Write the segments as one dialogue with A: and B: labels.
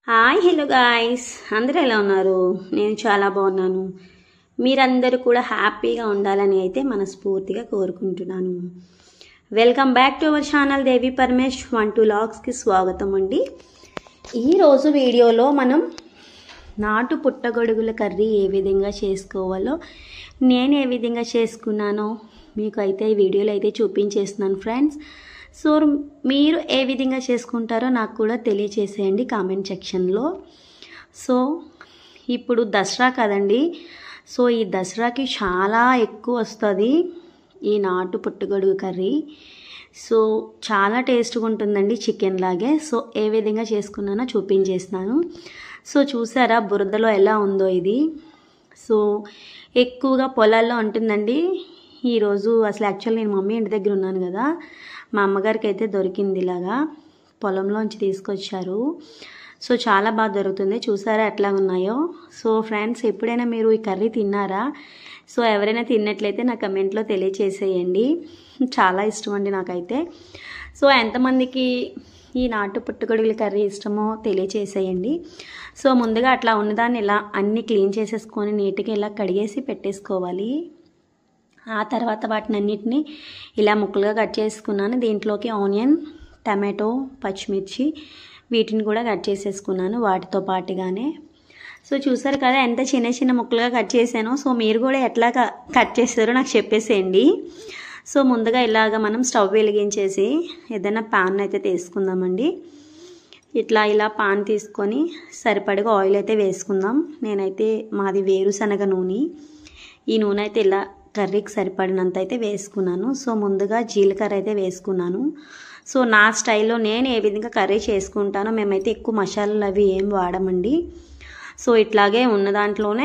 A: Hi hello guys, అందరూ ఎలా ఉన్నారు? నేను చాలా బాగున్నాను. మీరందరూ కూడా హ్యాపీగా ఉండాలని అయితే మనస్ఫూర్తిగా కోరుకుంటున్నాను. Welcome back to our channel Devi Paramesh 1-2 లాగ్స్కి స్వాగతం అండి. ఈరోజు వీడియోలో మనం నాటు పుట్టగొడుగుల కర్రీ ఏ విధంగా చేసుకోవాలో, నేను ఏ విధంగా చేసుకున్నానో మీకు అయితే ఈ వీడియోలో అయితే చూపించేస్తున్నాను ఫ్రెండ్స్. సో మీరు ఏ విధంగా చేసుకుంటారో నాకు కూడా తెలియచేసేయండి కామెంట్ సెక్షన్లో. సో ఇప్పుడు దసరా కదండి, సో ఈ దసరాకి చాలా ఎక్కువ వస్తుంది ఈ నాటు పుట్టగొడుగు కర్రీ. సో చాలా టేస్ట్గా ఉంటుందండి చికెన్ లాగే. సో ఏ విధంగా చేసుకున్నానో చూపించేస్తున్నాను. సో చూసారా బురదలో ఎలా ఉందో ఇది. సో ఎక్కువగా పొలాల్లో ఉంటుందండి. ఈరోజు అసలు యాక్చువల్ నేను మమ్మీ ఇంటి దగ్గర ఉన్నాను కదా, మా అమ్మగారికి అయితే దొరికింది, ఇలాగా పొలంలోంచి తీసుకొచ్చారు. సో చాలా బాగా దొరుకుతుంది. చూసారా ఎట్లా ఉన్నాయో. సో ఫ్రెండ్స్, ఎప్పుడైనా మీరు ఈ కర్రీ తిన్నారా? సో ఎవరైనా తిన్నట్లయితే నా కమెంట్లో తెలియచేసేయండి. చాలా ఇష్టం అండి నాకైతే. సో ఎంతమందికి ఈ నాటు పుట్టగొడుగుల కర్రీ ఇష్టమో తెలియచేసేయండి. సో ముందుగా అట్లా ఉన్నదాన్ని ఇలా అన్నీ క్లీన్ చేసేసుకొని నీట్గా ఇలా కడిగేసి పెట్టేసుకోవాలి. ఆ తర్వాత వాటిని అన్నిటినీ ఇలా ముక్కలుగా కట్ చేసుకున్నాను. దీంట్లోకి ఆనియన్, టమాటో, పచ్చిమిర్చి వీటిని కూడా కట్ చేసేసుకున్నాను వాటితో పాటుగానే. సో చూసారు కదా ఎంత చిన్న చిన్న ముక్కలుగా కట్ చేశానో. సో మీరు కూడా ఎట్లా కట్ చేస్తారో నాకు చెప్పేసేయండి. సో ముందుగా ఇలాగ మనం స్టవ్ వెలిగించేసి ఏదైనా పాన్ అయితే తీసుకుందామండి. ఇలా పాన్ తీసుకొని సరిపడగా ఆయిల్ అయితే వేసుకుందాం. నేనైతే మాది వేరుశనగ నూనె. ఈ నూనె అయితే ఇలా కర్రీకి సరిపడినంత అయితే వేసుకున్నాను. సో ముందుగా జీలకర్ర అయితే వేసుకున్నాను. సో నా స్టైల్లో నేను ఏ విధంగా కర్రీ చేసుకుంటానో, మేమైతే ఎక్కువ మసాలాలు అవి ఏం వాడమండి. సో ఇట్లాగే ఉన్న దాంట్లోనే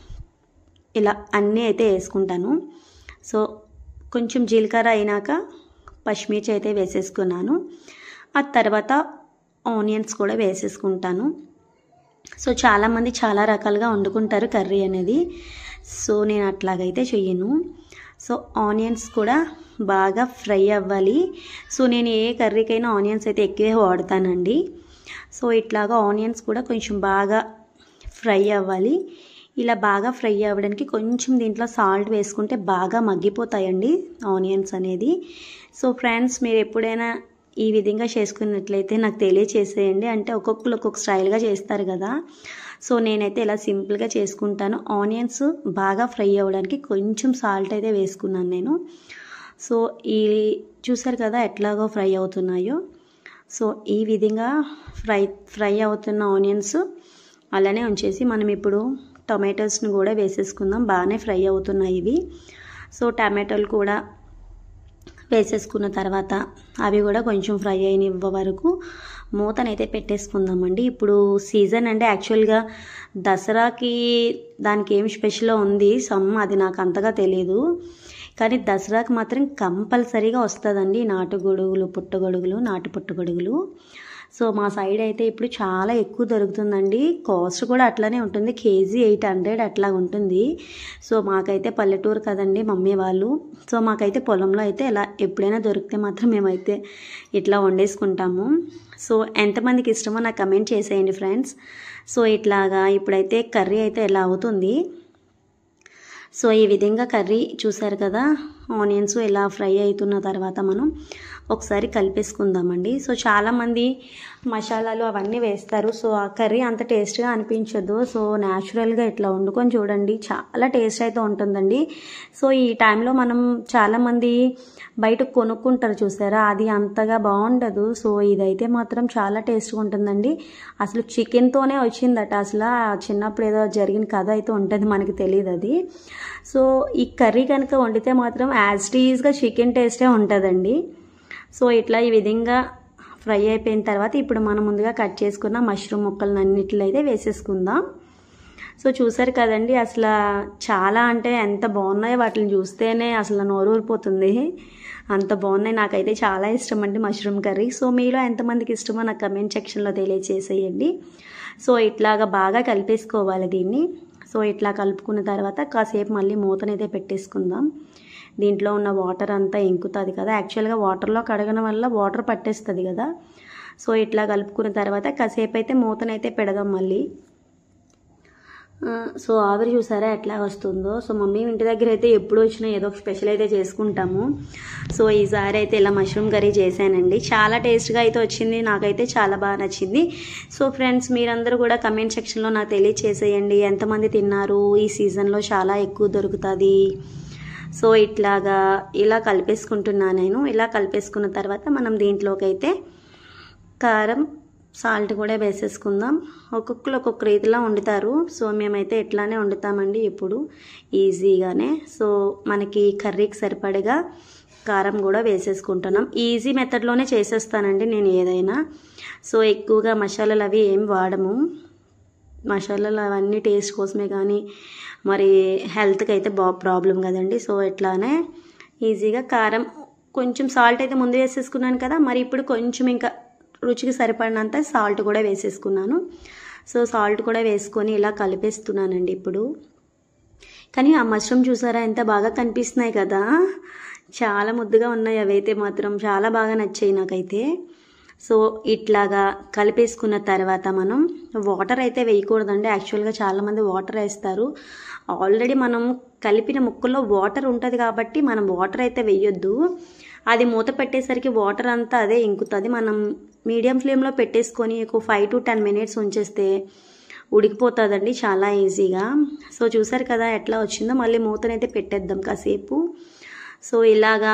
A: ఇలా అన్నీ అయితే వేసుకుంటాను. సో కొంచెం జీలకర్ర అయినాక పచ్చిమిర్చి అయితే వేసేసుకున్నాను. ఆ తర్వాత ఆనియన్స్ కూడా వేసేసుకుంటాను. సో చాలామంది చాలా రకాలుగా వండుకుంటారు కర్రీ అనేది. సో నేను అట్లాగైతే చెయ్యను. సో ఆనియన్స్ కూడా బాగా ఫ్రై అవ్వాలి. సో నేను ఏ కర్రీకైనా ఆనియన్స్ అయితే ఎక్కువే వాడతానండి. సో ఇట్లాగా ఆనియన్స్ కూడా కొంచెం బాగా ఫ్రై అవ్వాలి. ఇలా బాగా ఫ్రై అవ్వడానికి కొంచెం దీంట్లో సాల్ట్ వేసుకుంటే బాగా మగ్గిపోతాయండి ఆనియన్స్ అనేది. సో ఫ్రెండ్స్, మీరు ఎప్పుడైనా ఈ విధంగా చేసుకున్నట్లయితే నాకు తెలియచేసేయండి. అంటే ఒక్కొక్కరు ఒక్కొక్క స్టైల్గా చేస్తారు కదా. సో నేనైతే ఇలా సింపుల్గా చేసుకుంటాను. ఆనియన్స్ బాగా ఫ్రై అవ్వడానికి కొంచెం సాల్ట్ అయితే వేసుకున్నాను నేను. సో ఈ చూసారు కదా ఎట్లాగో ఫ్రై అవుతున్నాయో. సో ఈ విధంగా ఫ్రై అవుతున్న ఆనియన్స్ అలానే ఉంచేసి మనం ఇప్పుడు టొమాటోస్ని కూడా వేసేసుకుందాం. బాగానే ఫ్రై అవుతున్నాయి ఇవి. సో టమాటోలు కూడా వేసేసుకున్న తర్వాత అవి కూడా కొంచెం ఫ్రై అయిన వరకు మూతనైతే పెట్టేసుకుందామండి. ఇప్పుడు సీజన్ అంటే యాక్చువల్గా దసరాకి దానికి ఏం స్పెషల్ ఉంది అది నాకు అంతగా తెలియదు. కానీ దసరాకి మాత్రం కంపల్సరీగా వస్తుందండి నాటు పుట్టగొడుగులు. సో మా సైడ్ అయితే ఇప్పుడు చాలా ఎక్కువ దొరుకుతుందండి. కాస్ట్ కూడా అట్లానే ఉంటుంది, కేజీ 800 అట్లా ఉంటుంది. సో మాకైతే పల్లెటూరు కదండి మమ్మీ వాళ్ళు. సో మాకైతే పొలంలో అయితే ఇలా ఎప్పుడైనా దొరికితే మాత్రం మేమైతే ఇట్లా వండేసుకుంటాము. సో ఎంతమందికి ఇష్టమో నాకు కమెంట్ చేసేయండి ఫ్రెండ్స్. సో ఇట్లాగా ఇప్పుడైతే కర్రీ అయితే ఎలా అవుతుంది. సో ఈ విధంగా కర్రీ చూసారు కదా, ఆనియన్స్ ఇలా ఫ్రై అవుతున్న తర్వాత మనం ఒకసారి కలిపేసుకుందామండి. సో చాలామంది మసాలాలు అవన్నీ వేస్తారు. సో ఆ కర్రీ అంత టేస్ట్గా అనిపించదు. సో న్యాచురల్గా ఇట్లా వండుకొని చూడండి, చాలా టేస్ట్ అయితే ఉంటుందండి. సో ఈ టైంలో మనం చాలామంది బయట కొనుక్కుంటారు చూసారా, అది అంతగా బాగుండదు. సో ఇదైతే మాత్రం చాలా టేస్ట్గా ఉంటుందండి. అసలు చికెన్తోనే వచ్చిందట. అసలు చిన్నప్పుడు ఏదో జరిగిన కథ అయితే ఉంటుంది, మనకి తెలియదు అది. సో ఈ కర్రీ కనుక వండితే మాత్రం యాజ్ టీజ్గా చికెన్ టేస్టే ఉంటుందండి. సో ఇట్లా ఈ విధంగా ఫ్రై అయిపోయిన తర్వాత ఇప్పుడు మనం ముందుగా కట్ చేసుకున్న మష్రూమ్ ముక్కలను అన్నిటిలో అయితే వేసేసుకుందాం. సో చూసారు కదండి, అసలు చాలా అంటే ఎంత బాగున్నాయో, వాటిని చూస్తేనే అసలు నోరు ఊరిపోతుంది, అంత బాగున్నాయి. నాకైతే చాలా ఇష్టం అండి మష్రూమ్ కర్రీ. సో మీలో ఎంతమందికి ఇష్టమో నాకు కమెంట్ సెక్షన్లో తెలియచేసేయండి. సో ఇట్లాగా బాగా కలిపేసుకోవాలి దీన్ని. సో ఇట్లా కలుపుకున్న తర్వాత కాసేపు మళ్ళీ మూతనైతే పెట్టేసుకుందాం. దీంట్లో ఉన్న వాటర్ అంతా ఇంకుతుంది కదా. యాక్చువల్గా వాటర్లో కడగడం వల్ల వాటర్ పట్టేస్తుంది కదా. సో ఇట్లా కలుపుకున్న తర్వాత కాసేపు అయితే మూతనైతే పెడదాం మళ్ళీ. సో ఆవిరి చూసారా ఎట్లా వస్తుందో. సో మమ్మీ ఇంటి దగ్గర అయితే ఎప్పుడు వచ్చినా ఏదో ఒక స్పెషల్ అయితే చేసుకుంటాము. సో ఈసారి అయితే ఇలా మష్రూమ్ కర్రీ చేశానండి. చాలా టేస్ట్గా అయితే వచ్చింది, నాకైతే చాలా బాగా నచ్చింది. సో ఫ్రెండ్స్, మీరందరూ కూడా కమెంట్ సెక్షన్లో నాకు తెలియచేసేయండి ఎంతమంది తిన్నారు. ఈ సీజన్లో చాలా ఎక్కువ దొరుకుతుంది. సో ఇలా కలిపేసుకుంటున్నాను నేను. ఇలా కలిపేసుకున్న తర్వాత మనం దీంట్లోకి అయితే కారం, సాల్ట్ కూడా వేసేసుకుందాం. ఒక్కొక్కరు ఒక్కొక్క రీతిలో వండుతారు. సో మేమైతే ఇట్లానే వండుతామండి ఎప్పుడు ఈజీగానే. సో మనకి కర్రీకి సరిపడగా కారం కూడా వేసేసుకుంటున్నాం. ఈజీ మెథడ్లోనే చేసేస్తానండి నేను ఏదైనా. సో ఎక్కువగా మసాలాలు అవి ఏం వాడము. మసాలాలు అవన్నీ టేస్ట్ కోసమే, కానీ మరి హెల్త్కి అయితే ప్రాబ్లం కదండి. సో ఇట్లానే ఈజీగా కారం, కొంచెం సాల్ట్ అయితే ముందు వేసేసుకున్నాను కదా, మరి ఇప్పుడు కొంచెం ఇంకా రుచికి సరిపడినంత సాల్ట్ కూడా వేసేసుకున్నాను. సో సాల్ట్ కూడా వేసుకొని ఇలా కలిపేస్తున్నానండి ఇప్పుడు. కానీ ఆ మష్రూమ్ చూసారా ఎంత బాగా కనిపిస్తున్నాయి కదా, చాలా ముద్దుగా ఉన్నాయి. అవైతే మాత్రం చాలా బాగా నచ్చాయి నాకైతే. సో ఇట్లాగా కలిపేసుకున్న తర్వాత మనం వాటర్ అయితే వేయకూడదండి. యాక్చువల్గా చాలామంది వాటర్ వేస్తారు. ఆల్రెడీ మనం కలిపిన ముక్కల్లో వాటర్ ఉంటుంది కాబట్టి మనం వాటర్ అయితే వేయొద్దు. అది మూత పెట్టేసరికి వాటర్ అంతా అదే ఇంకుతుంది. మనం మీడియం ఫ్లేమ్లో పెట్టేసుకొని ఒక 5 to 10 minutes ఉంచేస్తే ఉడికిపోతుందండి చాలా ఈజీగా. సో చూసారు కదా ఎట్లా వచ్చిందో. మళ్ళీ మూతనైతే పెట్టేద్దాం కాసేపు. సో ఇలాగా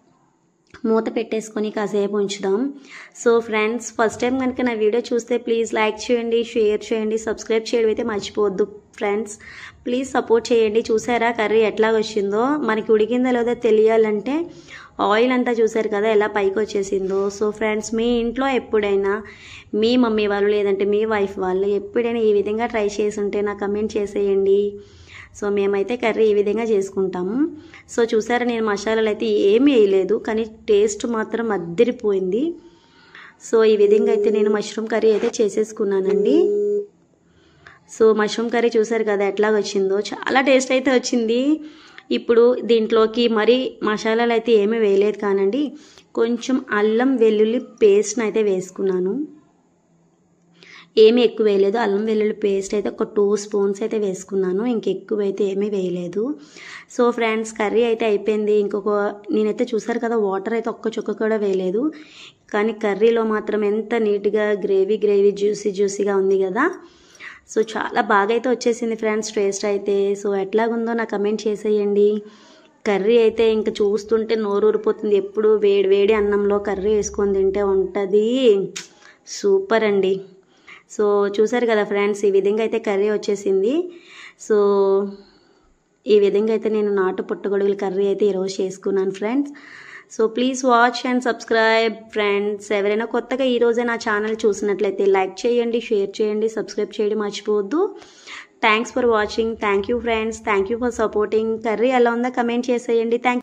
A: మూత పెట్టేసుకొని కాసేపు ఉంచుదాం. సో ఫ్రెండ్స్, ఫస్ట్ టైం కనుక నా వీడియో చూస్తే ప్లీజ్ లైక్ చేయండి, షేర్ చేయండి, సబ్స్క్రైబ్ చేయడం అయితే మర్చిపోవద్దు ఫ్రెండ్స్. ప్లీజ్ సపోర్ట్ చేయండి. చూసారా కర్రీ ఎట్లా వచ్చిందో. మనకి ఉడికిందో లేదో తెలియాలంటే ఆయిల్ అంతా చూసారు కదా ఎలా పైకి వచ్చేసిందో. సో ఫ్రెండ్స్, మీ ఇంట్లో ఎప్పుడైనా మీ మమ్మీ వాళ్ళు లేదంటే మీ వైఫ్ వాళ్ళు ఎప్పుడైనా ఈ విధంగా ట్రై చేసి ఉంటే నాకు కమెంట్ చేసేయండి. సో మేమైతే కర్రీ ఈ విధంగా చేసుకుంటాము. సో చూసారా నేను మసాలాలు అయితే ఏమీ వేయలేదు, కానీ టేస్ట్ మాత్రం అద్దరిపోయింది. సో ఈ విధంగా అయితే నేను మష్రూమ్ కర్రీ అయితే చేసేసుకున్నానండి. సో మష్రూమ్ కర్రీ చూసారు కదా ఎట్లా వచ్చిందో, చాలా టేస్ట్ అయితే వచ్చింది. ఇప్పుడు దీంట్లోకి మరి మసాలాలు అయితే ఏమీ వేయలేదు కానండి, కొంచెం అల్లం వెల్లుల్లి పేస్ట్ని అయితే వేసుకున్నాను. ఏమీ ఎక్కువ వేయలేదు. అల్లం వెల్లుల్లి పేస్ట్ అయితే ఒక 2 spoons అయితే వేసుకున్నాను. ఇంకెక్కువ అయితే ఏమీ వేయలేదు. సో ఫ్రెండ్స్, కర్రీ అయితే అయిపోయింది. నేనైతే చూసారు కదా వాటర్ అయితే ఒక్క చుక్క కూడా వేయలేదు, కానీ కర్రీలో మాత్రం ఎంత నీట్గా గ్రేవీ జ్యూసీగా ఉంది కదా. సో చాలా బాగా అయితే వచ్చేసింది ఫ్రెండ్స్ టేస్ట్ అయితే. సో ఎట్లాగుందో నాకు కమెంట్ చేసేయండి. కర్రీ అయితే ఇంకా చూస్తుంటే నోరు ఊరిపోతుంది. ఎప్పుడు వేడి అన్నంలో కర్రీ వేసుకొని తింటే ఉంటుంది సూపర్ అండి. సో చూసారు కదా ఫ్రెండ్స్, ఈ విధంగా అయితే కర్రీ వచ్చేసింది. సో ఈ విధంగా అయితే నేను నాటు పుట్టగొడుగుల కర్రీ అయితే ఈరోజు చేసుకున్నాను friends. So please watch and subscribe friends. ఎవరైనా కొత్తగా ఈరోజే నా ఛానల్ చూసినట్లయితే లైక్ చేయండి, షేర్ చేయండి, సబ్స్క్రైబ్ చేయడం మర్చిపోవద్దు. Thanks for watching. Thank you friends. Thank you for supporting. Curry ఎలా ఉందో కమెంట్ చేసేయండి.